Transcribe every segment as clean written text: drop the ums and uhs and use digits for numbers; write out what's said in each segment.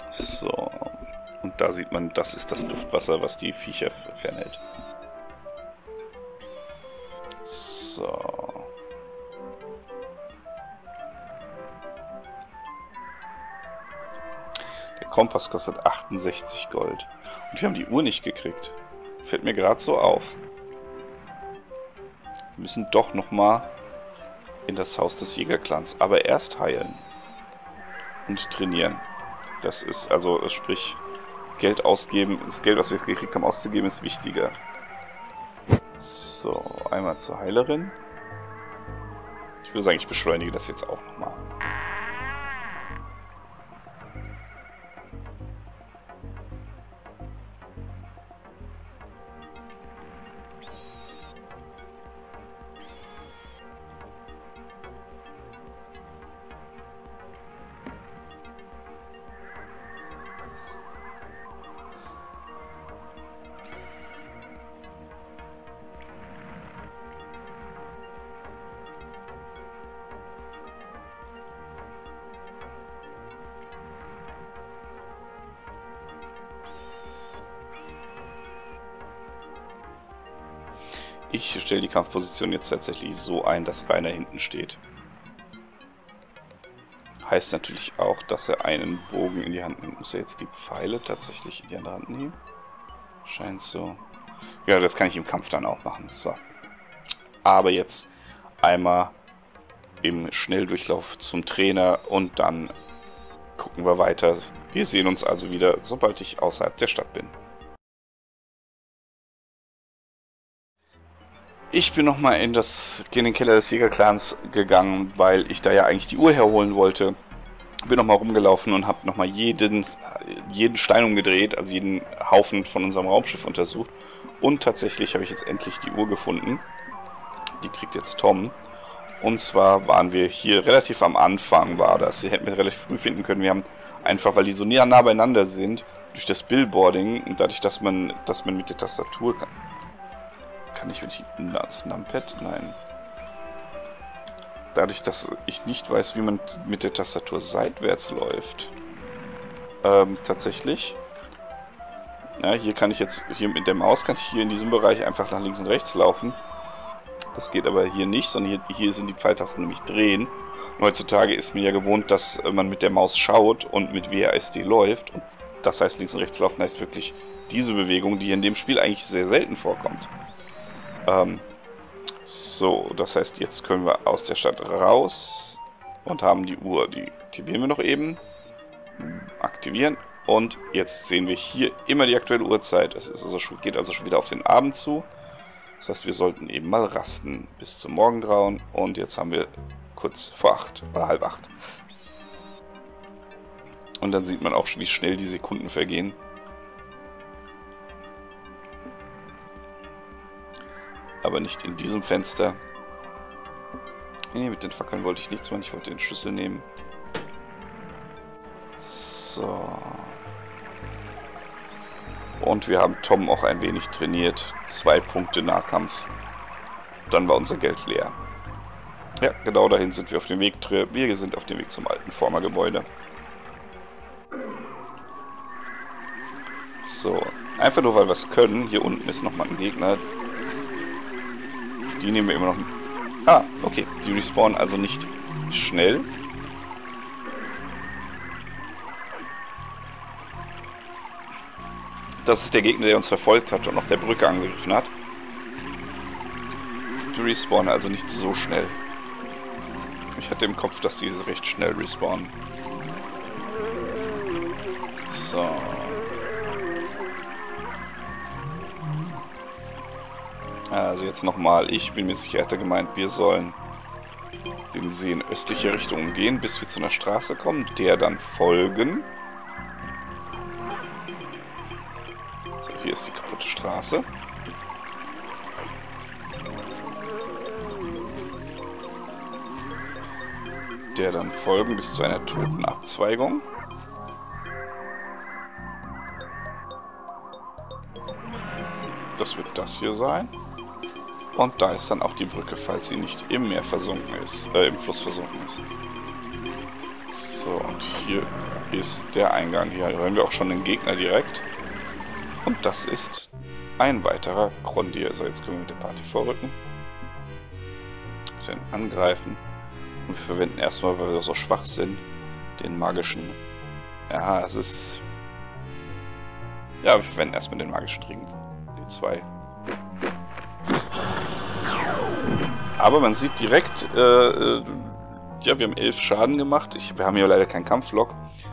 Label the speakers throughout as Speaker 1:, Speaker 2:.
Speaker 1: So. Und da sieht man, das ist das Duftwasser, was die Viecher fernhält. So. Der Kompass kostet 68 Gold. Und wir haben die Uhr nicht gekriegt. Fällt mir gerade so auf. Wir müssen doch nochmal in das Haus des Jägerclans. Aber erst heilen. Und trainieren. Das ist also, sprich, Geld ausgeben. Das Geld, was wir jetzt gekriegt haben, auszugeben, ist wichtiger. So, einmal zur Heilerin. Ich würde sagen, ich beschleunige das jetzt auch nochmal. Ich stelle die Kampfposition jetzt tatsächlich so ein, dass Rainer hinten steht. Heißt natürlich auch, dass er einen Bogen in die Hand nimmt. Muss er jetzt die Pfeile tatsächlich in die andere Hand nehmen? Scheint so. Ja, das kann ich im Kampf dann auch machen. So. Aber jetzt einmal im Schnelldurchlauf zum Trainer und dann gucken wir weiter. Wir sehen uns also wieder, sobald ich außerhalb der Stadt bin. Ich bin nochmal in den Keller des Jägerclans gegangen, weil ich da ja eigentlich die Uhr herholen wollte. Bin nochmal rumgelaufen und habe nochmal jeden Stein umgedreht, also jeden Haufen von unserem Raumschiff untersucht. Und tatsächlich habe ich jetzt endlich die Uhr gefunden. Die kriegt jetzt Tom. Und zwar waren wir hier relativ am Anfang, war das. Sie hätten wir relativ früh finden können. Wir haben einfach, weil die so nah beieinander sind, durch das Billboarding und dadurch, dass man mit der Tastatur kann ich, wenn ich das Numpad? Nein. Dadurch, dass ich nicht weiß, wie man mit der Tastatur seitwärts läuft. Tatsächlich. Ja, hier kann ich jetzt, hier mit der Maus kann ich hier in diesem Bereich einfach nach links und rechts laufen. Das geht aber hier nicht, sondern hier sind die Pfeiltasten nämlich drehen. Und heutzutage ist mir ja gewohnt, dass man mit der Maus schaut und mit WASD läuft. Und das heißt, links und rechts laufen heißt wirklich diese Bewegung, die in dem Spiel eigentlich sehr selten vorkommt. So, das heißt, jetzt können wir aus der Stadt raus und haben die Uhr. Die aktivieren wir noch eben. Aktivieren. Und jetzt sehen wir hier immer die aktuelle Uhrzeit. Das ist also geht also schon wieder auf den Abend zu. Das heißt, wir sollten eben mal rasten bis zum Morgengrauen. Und jetzt haben wir kurz vor 8 oder halb 8. Und dann sieht man auch, wie schnell die Sekunden vergehen. Aber nicht in diesem Fenster. Nee, mit den Fackeln wollte ich nichts machen. Ich wollte den Schlüssel nehmen. So. Und wir haben Tom auch ein wenig trainiert. 2 Punkte Nahkampf. Dann war unser Geld leer. Ja, genau dahin sind wir auf dem Weg. Wir sind auf dem Weg zum alten Former-Gebäude. So. Einfach nur, weil wir es können. Hier unten ist nochmal ein Gegner. Die nehmen wir immer noch... Ah, okay. Die respawnen also nicht schnell. Das ist der Gegner, der uns verfolgt hat und auf der Brücke angegriffen hat. Die respawnen also nicht so schnell. Ich hatte im Kopf, dass die recht schnell respawnen. So... Also jetzt nochmal, ich bin mir sicher, er hatte gemeint, wir sollen den See in östliche Richtung umgehen, bis wir zu einer Straße kommen, der dann folgen. So, hier ist die kaputte Straße. Der dann folgen bis zu einer toten Abzweigung. Das wird das hier sein. Und da ist dann auch die Brücke, falls sie nicht im Meer versunken ist, im Fluss versunken ist. So. So, und hier ist der Eingang. Hier hören wir auch schon den Gegner direkt. Und das ist ein weiterer Grondir. So, jetzt können wir mit der Party vorrücken. Den angreifen. Und wir verwenden erstmal, weil wir so schwach sind, den magischen... Ja, es ist... Ja, wir verwenden erstmal den magischen Ring. Die 2. Aber man sieht direkt... ja, wir haben 11 Schaden gemacht. Wir haben hier leider keinen Kampflog.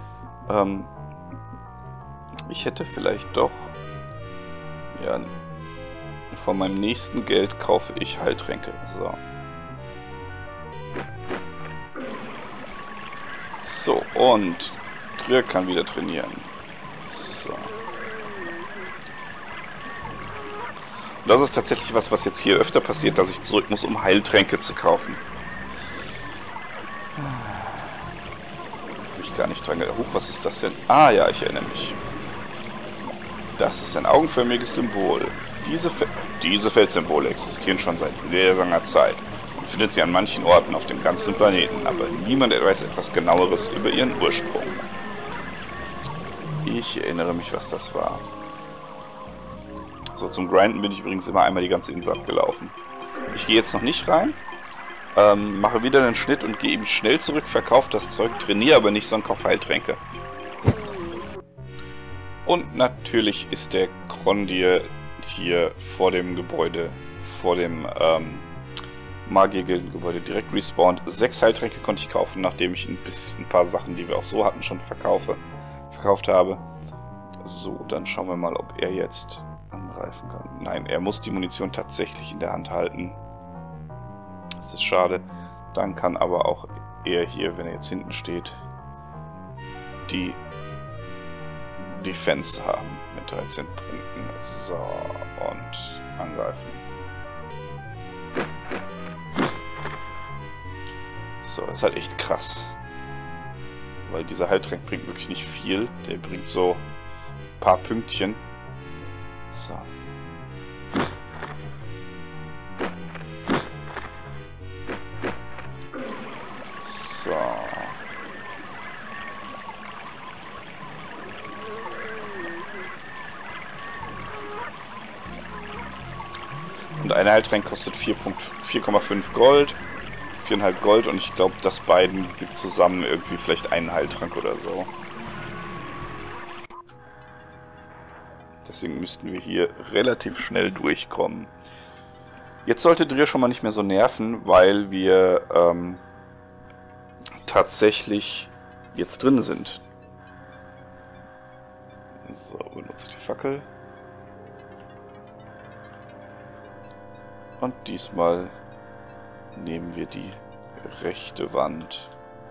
Speaker 1: Ich hätte vielleicht doch... Ja, von meinem nächsten Geld kaufe ich Heiltränke. So. So, und Trier kann wieder trainieren. So. Und das ist tatsächlich was jetzt hier öfter passiert, dass ich zurück muss, um Heiltränke zu kaufen. Habe ich gar nicht dran gedacht. Huch, was ist das denn? Ah ja, ich erinnere mich. Das ist ein augenförmiges Symbol. Diese Feldsymbole existieren schon seit sehr langer Zeit. Man findet sie an manchen Orten auf dem ganzen Planeten, aber niemand weiß etwas Genaueres über ihren Ursprung. Ich erinnere mich, was das war. So, zum Grinden bin ich übrigens immer einmal die ganze Insel abgelaufen. Ich gehe jetzt noch nicht rein, mache wieder einen Schnitt und gehe eben schnell zurück, verkaufe das Zeug, trainiere aber nicht, sondern kaufe Heiltränke. Und natürlich ist der Grondir hier vor dem Gebäude, vor dem Magiergebäude direkt respawned. 6 Heiltränke konnte ich kaufen, nachdem ich ein paar Sachen, die wir auch so hatten, schon verkauft habe. So, dann schauen wir mal, ob er jetzt angreifen kann. Nein, er muss die Munition tatsächlich in der Hand halten. Das ist schade. Dann kann aber auch er hier, wenn er jetzt hinten steht, die Defense haben mit 13 Punkten. So, und angreifen. So, das ist halt echt krass. Weil dieser Heiltrank bringt wirklich nicht viel. Der bringt so ein paar Pünktchen. So. So. Und ein Heiltrank kostet 4,5 Gold. 4,5 Gold und ich glaube, das beiden gibt zusammen irgendwie vielleicht einen Heiltrank oder so. Deswegen müssten wir hier relativ schnell durchkommen. Jetzt sollte Drier schon mal nicht mehr so nerven, weil wir tatsächlich jetzt drin sind. So, benutze die Fackel. Und diesmal nehmen wir die rechte Wand.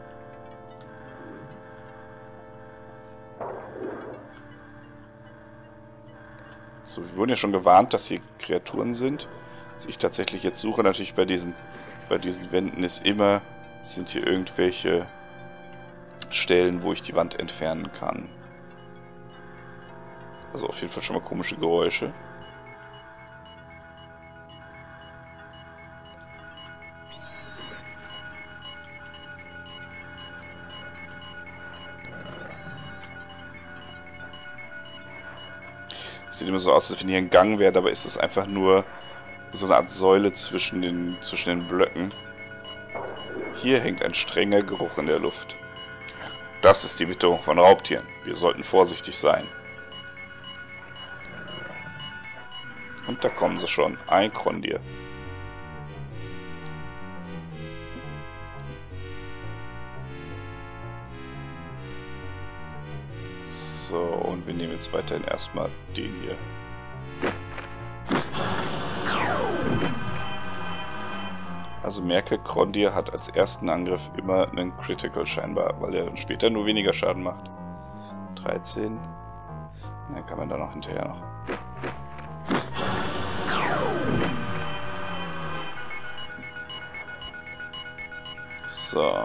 Speaker 1: So, wir wurden ja schon gewarnt, dass hier Kreaturen sind. Was ich tatsächlich jetzt suche, natürlich bei diesen Wänden ist immer, sind hier irgendwelche Stellen, wo ich die Wand entfernen kann. Also auf jeden Fall schon mal komische Geräusche. Sieht immer so aus, als wenn hier ein Gang wäre, dabei ist es einfach nur so eine Art Säule zwischen den Blöcken. Hier hängt ein strenger Geruch in der Luft. Das ist die Witterung von Raubtieren. Wir sollten vorsichtig sein. Und da kommen sie schon. Ein Grondir. So, und wir nehmen jetzt weiterhin erstmal den hier. Also merke, Grondir hat als ersten Angriff immer einen Critical scheinbar, weil er dann später nur weniger Schaden macht. 13. Dann kann man da noch hinterher noch. So.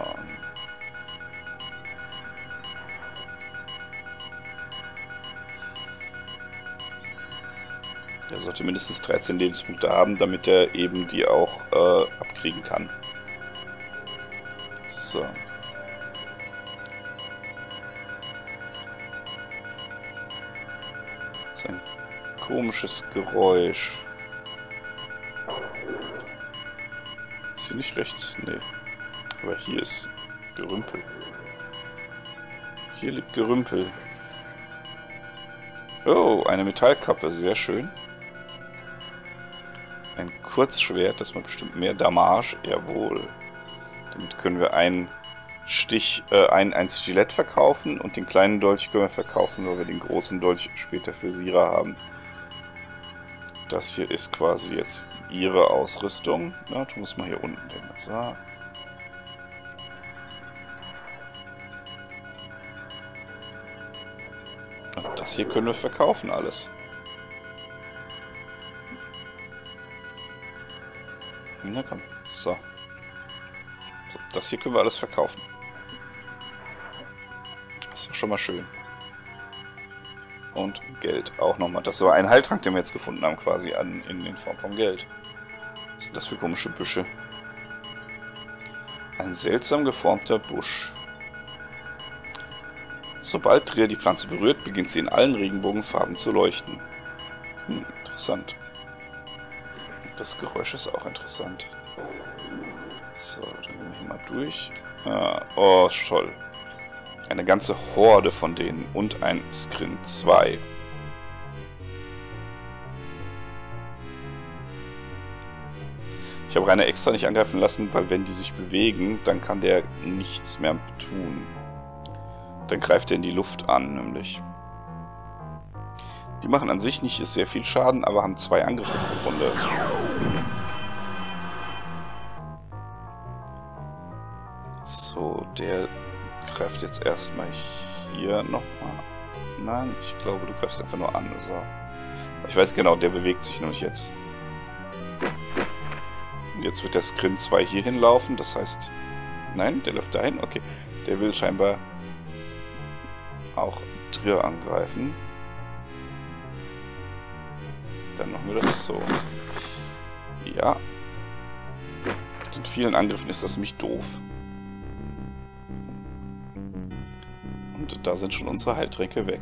Speaker 1: Er sollte mindestens 13 Lebenspunkte haben, damit er eben die auch abkriegen kann. So. Das ist ein komisches Geräusch. Ist hier nicht rechts? Nee. Aber hier ist Gerümpel. Hier liegt Gerümpel. Oh, eine Metallkappe. Sehr schön. Ein Kurzschwert, das macht bestimmt mehr Damage. Jawohl. Damit können wir ein Stilett verkaufen und den kleinen Dolch können wir verkaufen, weil wir den großen Dolch später für Sira haben. Das hier ist quasi jetzt ihre Ausrüstung. Na, tu es mal hier unten. So. Und das hier können wir verkaufen alles. Na komm. So. Das hier können wir alles verkaufen. Das ist doch schon mal schön. Und Geld auch nochmal. Das war ein Heiltrank, den wir jetzt gefunden haben, quasi in Form von Geld. Was sind das für komische Büsche? Ein seltsam geformter Busch. Sobald Trier die Pflanze berührt, beginnt sie in allen Regenbogenfarben zu leuchten. Interessant. Das Geräusch ist auch interessant. So, dann gehen wir hier mal durch. Oh, toll. Eine ganze Horde von denen und ein Skrin 2. Ich habe Rainer extra nicht angreifen lassen, weil wenn die sich bewegen, dann kann der nichts mehr tun. Dann greift er in die Luft an, nämlich. Die machen an sich nicht sehr viel Schaden, aber haben 2 Angriffe pro Runde. So, der greift jetzt erstmal hier nochmal. Nein, ich glaube, du greifst einfach nur an. So. Ich weiß genau, der bewegt sich nämlich jetzt. Und jetzt wird der Skrin 2 hier hinlaufen, das heißt... Nein, der läuft dahin, okay. Der will scheinbar auch Trier angreifen. Dann machen wir das so. Ja. Mit den vielen Angriffen ist das nämlich doof. Und da sind schon unsere Heiltränke weg.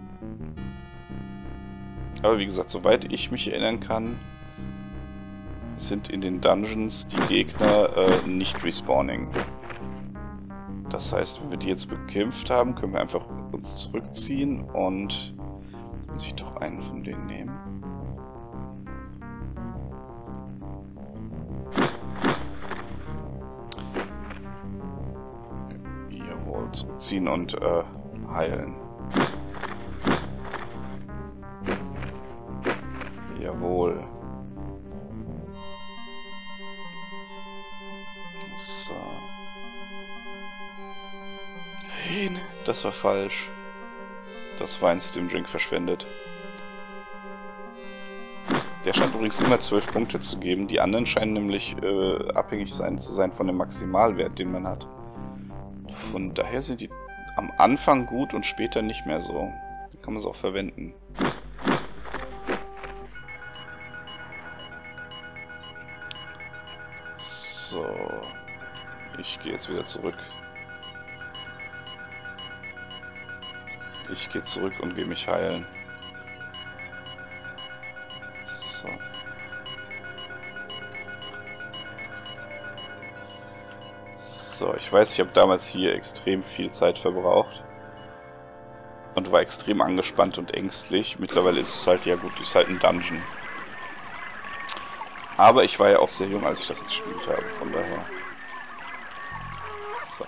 Speaker 1: Aber wie gesagt, soweit ich mich erinnern kann, sind in den Dungeons die Gegner nicht respawning. Das heißt, wenn wir die jetzt bekämpft haben, können wir einfach uns zurückziehen und jetzt muss ich doch einen von denen nehmen. Jawohl, zurückziehen und heilen. Jawohl. So. Nein, das war falsch. Das war ein Stim-Drink verschwendet. Der scheint übrigens immer 12 Punkte zu geben. Die anderen scheinen nämlich abhängig zu sein von dem Maximalwert, den man hat. Von daher sind die am Anfang gut und später nicht mehr so. Da kann man es auch verwenden. So. Ich gehe jetzt wieder zurück. Ich gehe zurück und gehe mich heilen. So. So, ich weiß, ich habe damals hier extrem viel Zeit verbraucht. Und war extrem angespannt und ängstlich. Mittlerweile ist es halt, ja gut, ist halt ein Dungeon. Aber ich war ja auch sehr jung, als ich das gespielt habe, von daher. So.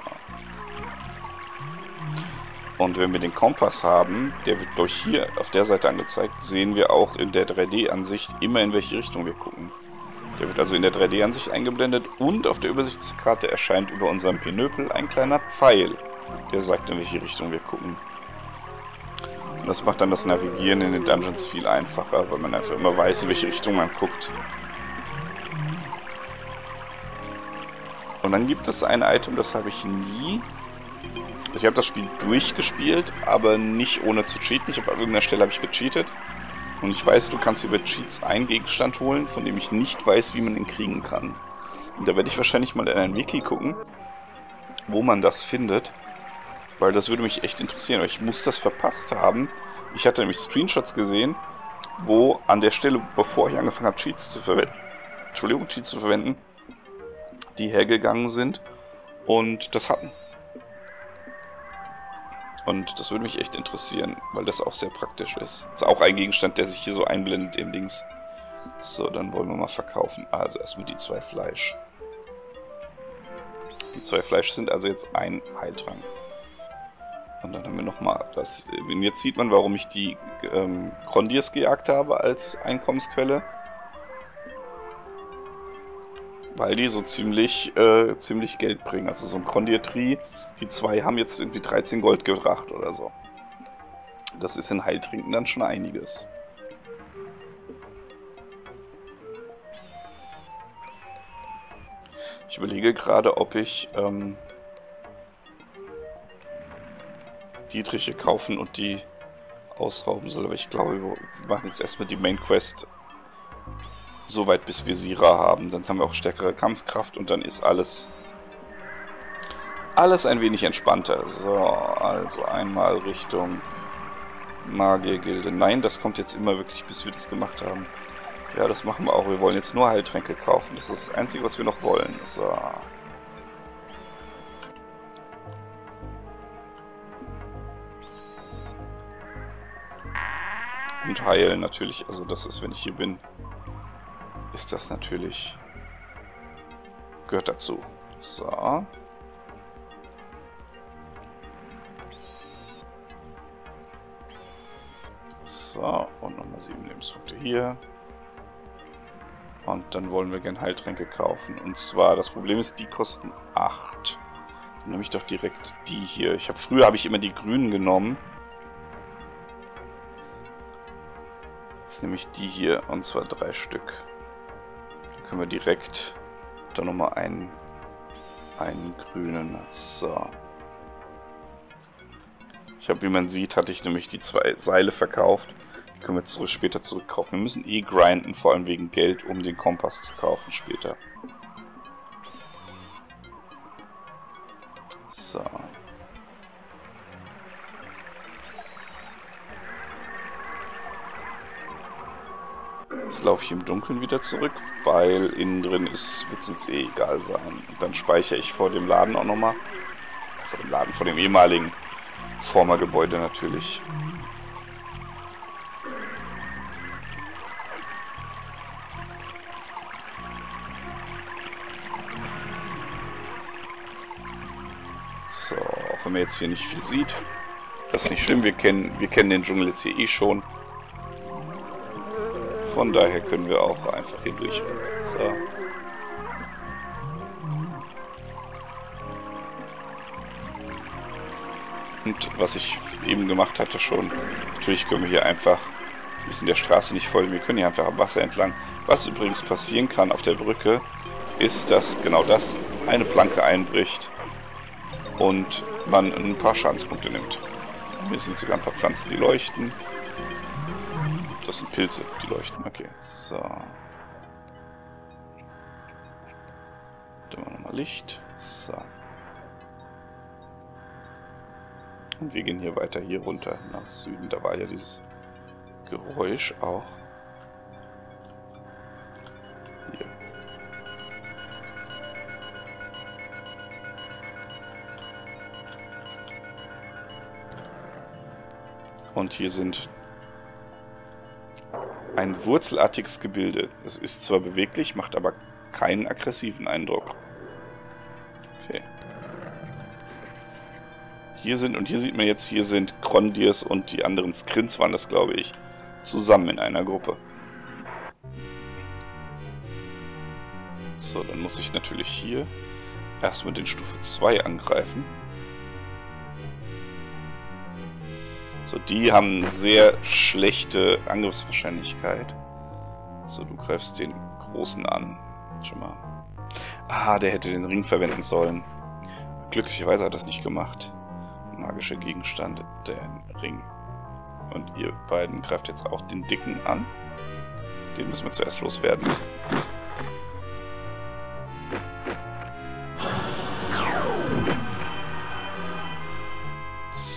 Speaker 1: Und wenn wir den Kompass haben, der wird durch hier auf der Seite angezeigt, sehen wir auch in der 3D-Ansicht immer, in welche Richtung wir gucken. Der wird also in der 3D-Ansicht eingeblendet und auf der Übersichtskarte erscheint über unserem Pinöpel ein kleiner Pfeil, der sagt, in welche Richtung wir gucken. Und das macht dann das Navigieren in den Dungeons viel einfacher, weil man einfach immer weiß, in welche Richtung man guckt. Und dann gibt es ein Item, das habe ich nie... Ich habe das Spiel durchgespielt, aber nicht ohne zu cheaten. An irgendeiner Stelle habe ich gecheatet. Und ich weiß, du kannst über Cheats einen Gegenstand holen, von dem ich nicht weiß, wie man ihn kriegen kann. Und da werde ich wahrscheinlich mal in ein Wiki gucken, wo man das findet. Weil das würde mich echt interessieren, weil ich muss das verpasst haben. Ich hatte nämlich Screenshots gesehen, wo an der Stelle, bevor ich angefangen habe, Cheats zu verwenden, die hergegangen sind und das hatten. Und das würde mich echt interessieren, weil das auch sehr praktisch ist. Das ist auch ein Gegenstand, der sich hier so einblendet im Dings. So, dann wollen wir mal verkaufen. Also erstmal die 2 Fleisch. Die 2 Fleisch sind also jetzt ein Heiltrank. Und dann haben wir nochmal das. Jetzt sieht man, warum ich die Grondiers gejagt habe als Einkommensquelle. Weil die so ziemlich Geld bringen. Also so ein Grondir-Tree, die 2 haben jetzt irgendwie 13 Gold gebracht oder so. Das ist in Heiltrinken dann schon einiges. Ich überlege gerade, ob ich Dietriche kaufen und die ausrauben soll. Aber ich glaube, wir machen jetzt erstmal die Main Quest so weit, bis wir Sira haben. Dann haben wir auch stärkere Kampfkraft und dann ist alles ein wenig entspannter. So, also einmal Richtung Magiergilde. Nein, das kommt jetzt immer wirklich, bis wir das gemacht haben. Ja, das machen wir auch. Wir wollen jetzt nur Heiltränke kaufen. Das ist das Einzige, was wir noch wollen. So. Und heilen natürlich. Also das ist, wenn ich hier bin, ist das natürlich... gehört dazu. So. So, und nochmal 7 Lebenspunkte hier. Und dann wollen wir gerne Heiltränke kaufen. Und zwar, das Problem ist, die kosten 8. Dann nehme ich doch direkt die hier. Früher habe ich immer die grünen genommen. Jetzt nehme ich die hier, und zwar 3 Stück. Dann können wir direkt da nochmal einen grünen. So. Wie man sieht, hatte ich nämlich die 2 Seile verkauft. Die können wir später zurückkaufen. Wir müssen eh grinden, vor allem wegen Geld, um den Kompass zu kaufen später. So. Jetzt laufe ich im Dunkeln wieder zurück, weil innen drin wird es uns eh egal sein. Und dann speichere ich vor dem Laden auch nochmal. Vor dem ehemaligen Former-Gebäude natürlich. So, auch wenn man jetzt hier nicht viel sieht. Das ist nicht schlimm, wir kennen den Dschungel jetzt hier eh schon. Von daher können wir auch einfach hier durchrennen. So. Und was ich eben gemacht hatte schon, natürlich können wir hier einfach, wir müssen der Straße nicht folgen, wir können hier einfach am Wasser entlang. Was übrigens passieren kann auf der Brücke, ist, dass genau das eine Planke einbricht und man ein paar Schadenspunkte nimmt. Hier sind sogar ein paar Pflanzen, die leuchten. Das sind Pilze, die leuchten. Okay, so. Dann machen wir nochmal Licht. So. Und wir gehen hier weiter hier runter nach Süden. Da war ja dieses Geräusch auch. Hier. Und hier sind ein wurzelartiges Gebilde. Es ist zwar beweglich, macht aber keinen aggressiven Eindruck. Okay. Hier sieht man jetzt, hier sind Grondiers und die anderen Skrins waren das, glaube ich, zusammen in einer Gruppe. So, dann muss ich natürlich hier erstmal den Stufe 2 angreifen. So, die haben eine sehr schlechte Angriffswahrscheinlichkeit. So, du greifst den Großen an. Schon mal. Ah, der hätte den Ring verwenden sollen. Glücklicherweise hat er das nicht gemacht. Magischer Gegenstand, der Ring. Und ihr beiden greift jetzt auch den Dicken an. Den müssen wir zuerst loswerden.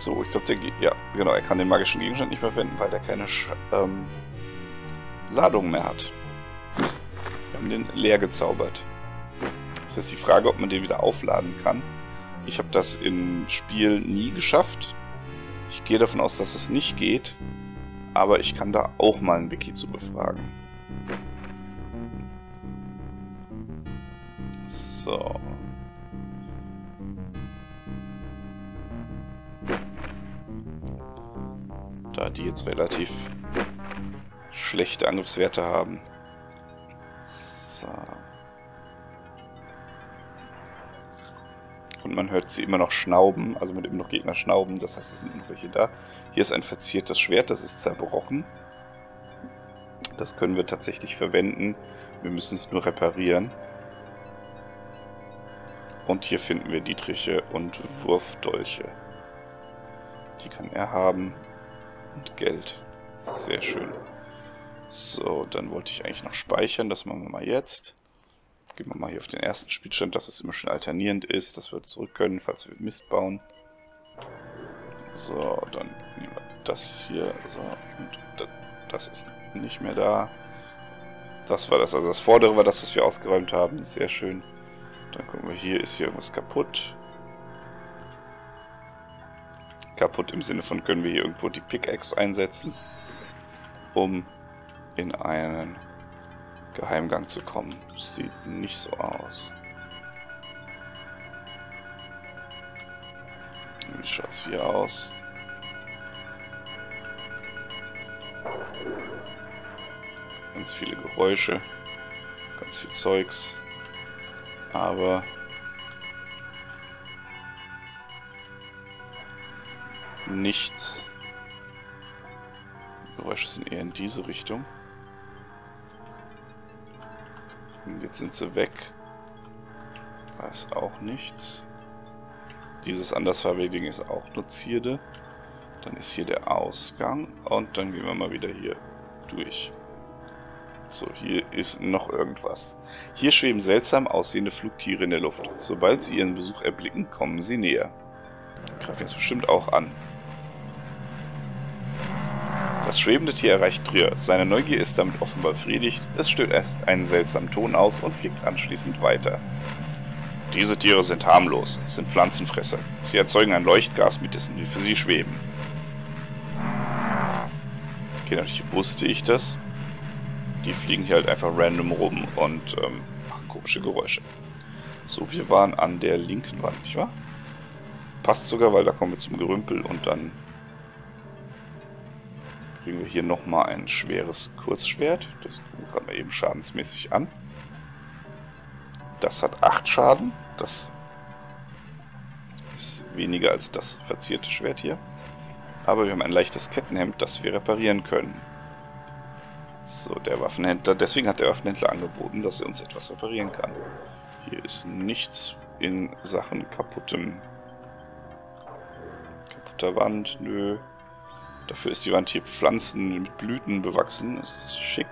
Speaker 1: So, ich glaube, der geht. Ja, genau, er kann den magischen Gegenstand nicht mehr verwenden, weil der keine Ladung mehr hat. Wir haben den leer gezaubert. Das heißt, die Frage, ob man den wieder aufladen kann. Ich habe das im Spiel nie geschafft. Ich gehe davon aus, dass es nicht geht. Aber ich kann da auch mal ein Wiki zu befragen. So. Da die jetzt relativ schlechte Angriffswerte haben. So. Und man hört sie immer noch schnauben, also mit immer noch Gegner schnauben, das heißt, es sind noch welche da. Hier ist ein verziertes Schwert, das ist zerbrochen. Das können wir tatsächlich verwenden. Wir müssen es nur reparieren. Und hier finden wir Dietriche und Wurfdolche. Die kann er haben. Und Geld. Sehr schön. So, dann wollte ich eigentlich noch speichern. Das machen wir mal jetzt. Gehen wir mal hier auf den ersten Spielstand, dass es immer schön alternierend ist, dass wir zurück können, falls wir Mist bauen. So, dann nehmen wir das hier. So, und das ist nicht mehr da. Das war das. Also das vordere war das, was wir ausgeräumt haben. Sehr schön. Dann gucken wir hier, ist hier irgendwas kaputt? Kaputt im Sinne von, können wir hier irgendwo die Pickaxe einsetzen, um in einen Geheimgang zu kommen. Sieht nicht so aus. Wie schaut es hier aus? Ganz viele Geräusche, ganz viel Zeugs, aber nichts. Die Geräusche sind eher in diese Richtung. Und jetzt sind sie weg. Da ist auch nichts. Dieses andersfarbige Ding ist auch nur Zierde. Dann ist hier der Ausgang. Und dann gehen wir mal wieder hier durch. So, hier ist noch irgendwas. Hier schweben seltsam aussehende Flugtiere in der Luft. Sobald sie ihren Besuch erblicken, kommen sie näher. Die greifen jetzt bestimmt auch an. Das schwebende Tier erreicht Trier. Seine Neugier ist damit offenbar befriedigt. Es stößt erst einen seltsamen Ton aus und fliegt anschließend weiter. Diese Tiere sind harmlos, sind Pflanzenfresser. Sie erzeugen ein Leuchtgas, mit dessen die für sie schweben. Okay, natürlich wusste ich das. Die fliegen hier halt einfach random rum und machen komische Geräusche. So, wir waren an der linken Wand, nicht wahr? Passt sogar, weil da kommen wir zum Gerümpel und dann kriegen wir hier nochmal ein schweres Kurzschwert. Das gucken wir eben schadensmäßig an. Das hat 8 Schaden. Das ist weniger als das verzierte Schwert hier. Aber wir haben ein leichtes Kettenhemd, das wir reparieren können. So, der Waffenhändler. Deswegen hat der Waffenhändler angeboten, dass er uns etwas reparieren kann. Hier ist nichts in Sachen kaputter Wand. Nö. Dafür ist die Wand hier Pflanzen mit Blüten bewachsen. Das ist schick.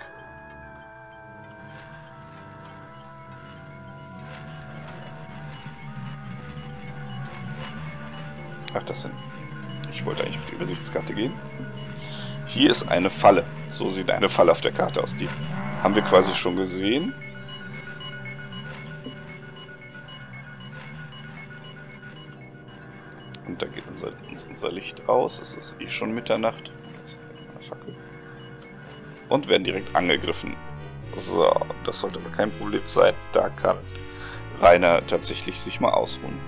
Speaker 1: Ach, das sind... Ich wollte eigentlich auf die Übersichtskarte gehen. Hier ist eine Falle. So sieht eine Falle auf der Karte aus. Die haben wir quasi schon gesehen. Und da geht unser Licht aus. Es ist eh schon Mitternacht. Jetzt eine Fackel. Und werden direkt angegriffen. So, das sollte aber kein Problem sein. Da kann Rainer tatsächlich sich mal ausruhen.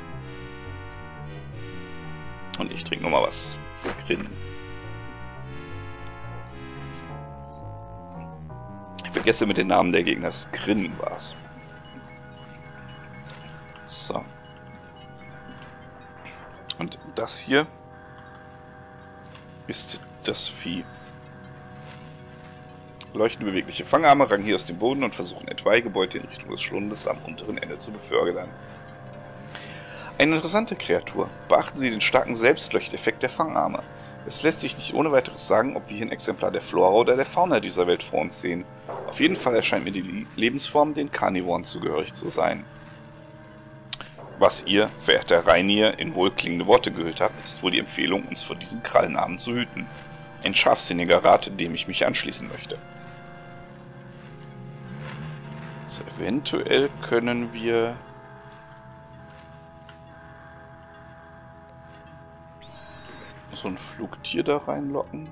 Speaker 1: Und ich trinke nochmal was. Skrin. Ich vergesse mit den Namen der Gegner. Skrin war es. So. Und das hier ist das Vieh. Leuchtende bewegliche Fangarme ragen hier aus dem Boden und versuchen etwaige Beute in Richtung des Schlundes am unteren Ende zu befördern. Eine interessante Kreatur. Beachten Sie den starken Selbstleuchteffekt der Fangarme. Es lässt sich nicht ohne weiteres sagen, ob wir hier ein Exemplar der Flora oder der Fauna dieser Welt vor uns sehen. Auf jeden Fall erscheint mir die Lebensform den Karnivoren zugehörig zu sein. Was ihr, verehrter Reinier, in wohlklingende Worte gehüllt habt, ist wohl die Empfehlung, uns vor diesen Krallenarmen zu hüten. Ein scharfsinniger Rat, dem ich mich anschließen möchte. Also eventuell können wir... so ein Flugtier da reinlocken.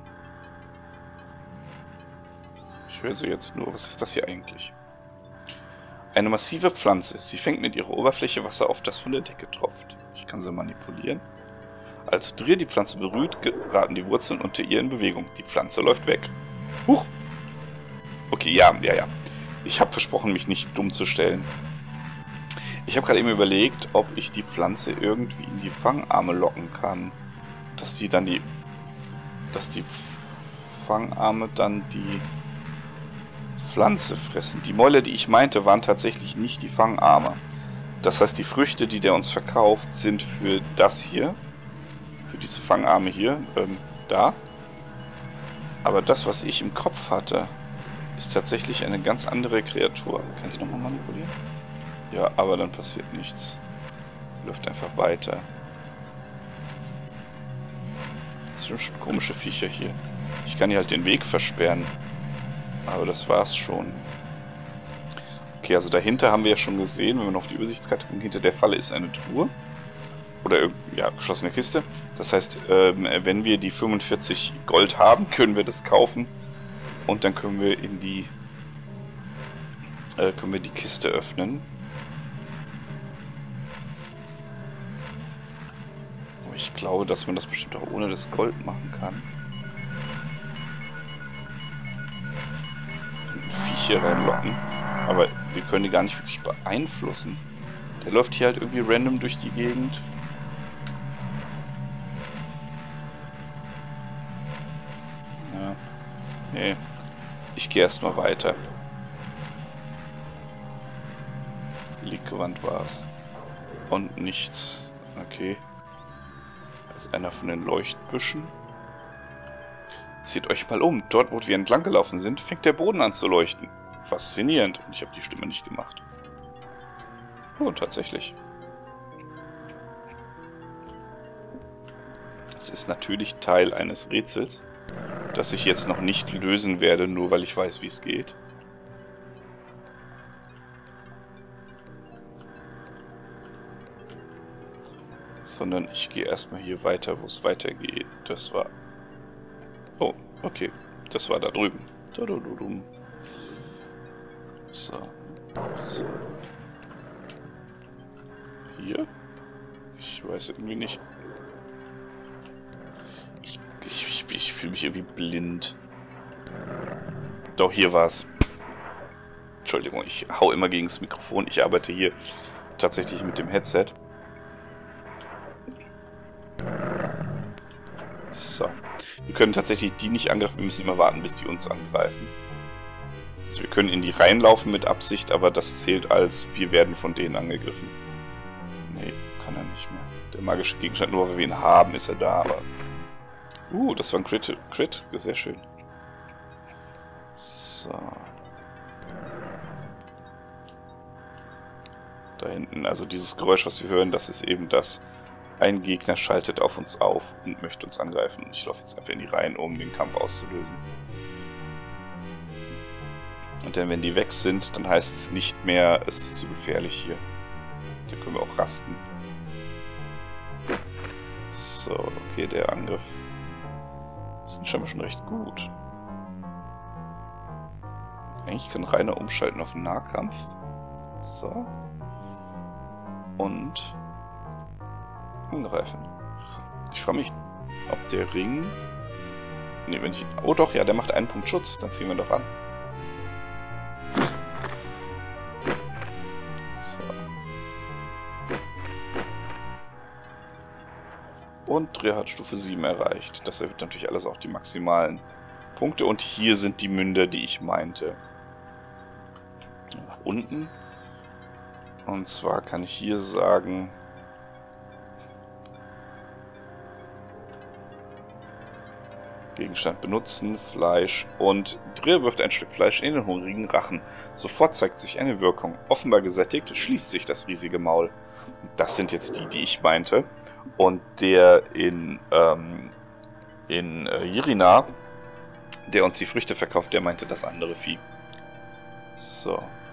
Speaker 1: Ich höre sie jetzt nur. Was ist das hier eigentlich? Eine massive Pflanze. Sie fängt mit ihrer Oberfläche Wasser auf, das von der Decke tropft. Ich kann sie manipulieren. Als Drier die Pflanze berührt, geraten die Wurzeln unter ihr in Bewegung. Die Pflanze läuft weg. Huch! Okay, ja. Ich habe versprochen, mich nicht dumm zu stellen. Ich habe gerade eben überlegt, ob ich die Pflanze irgendwie in die Fangarme locken kann. Dass die Fangarme dann die Pflanze fressen. Die Mäuler, die ich meinte, waren tatsächlich nicht die Fangarme. Das heißt, die Früchte, die der uns verkauft, sind für das hier. Für diese Fangarme hier. Da. Aber das, was ich im Kopf hatte, ist tatsächlich eine ganz andere Kreatur. Kann ich nochmal manipulieren? Ja, aber dann passiert nichts. Läuft einfach weiter. Das sind schon komische Viecher hier. Ich kann hier halt den Weg versperren. Aber das war's schon. Okay, also dahinter haben wir ja schon gesehen, wenn wir noch auf die Übersichtskarte gucken, hinter der Falle ist eine Truhe. Oder, ja, geschlossene Kiste. Das heißt, wenn wir die 45 Gold haben, können wir das kaufen. Und dann können wir in die... die Kiste öffnen. Ich glaube, dass man das bestimmt auch ohne das Gold machen kann. Viecher reinlocken. Aber wir können die gar nicht wirklich beeinflussen. Der läuft hier halt irgendwie random durch die Gegend. Ja. Nee. Ich gehe erstmal weiter. Linke Wand war's. Und nichts. Okay. Das ist einer von den Leuchtbüschen. Seht euch mal um. Dort, wo wir entlang gelaufen sind, fängt der Boden an zu leuchten. Faszinierend. Und ich habe die Stimme nicht gemacht. Oh, tatsächlich. Das ist natürlich Teil eines Rätsels, das ich jetzt noch nicht lösen werde, nur weil ich weiß, wie es geht. Sondern ich gehe erstmal hier weiter, wo es weitergeht. Das war... Oh, okay. Das war da drüben. So. Hier? Ich weiß irgendwie nicht. Ich fühle mich irgendwie blind. Doch, hier war's. Entschuldigung, ich hau immer gegen das Mikrofon. Ich arbeite hier tatsächlich mit dem Headset. So. Wir können tatsächlich die nicht angreifen. Wir müssen immer warten, bis die uns angreifen. Also wir können in die reinlaufen mit Absicht, aber das zählt als wir werden von denen angegriffen. Nee, kann er nicht mehr. Der magische Gegenstand, nur weil wir ihn haben, ist er da, aber... das war ein Crit. Sehr schön. So. Da hinten, also dieses Geräusch, was wir hören, das ist eben das. Ein Gegner schaltet auf uns auf und möchte uns angreifen. Ich laufe jetzt einfach in die Reihen, um den Kampf auszulösen. Und dann, wenn die weg sind, dann heißt es nicht mehr, es ist zu gefährlich hier. Da können wir auch rasten. So, okay, der Angriff sind scheinbar schon recht gut. Eigentlich kann Rainer umschalten auf Nahkampf. So. Und angreifen. Ich frage mich, ob der Ring... Ne, wenn ich... Oh doch, ja, der macht einen Punkt Schutz. Dann ziehen wir doch an. So. Und Dre hat Stufe 7 erreicht. Das erhöht natürlich alles auch die maximalen Punkte. Und hier sind die Münder, die ich meinte. Nach unten. Und zwar kann ich hier sagen... Gegenstand benutzen, Fleisch und Drill wirft ein Stück Fleisch in den hungrigen Rachen. Sofort zeigt sich eine Wirkung. Offenbar gesättigt, schließt sich das riesige Maul. Das sind jetzt die, die ich meinte. Und der in Jirina, der uns die Früchte verkauft, der meinte das andere Vieh. So,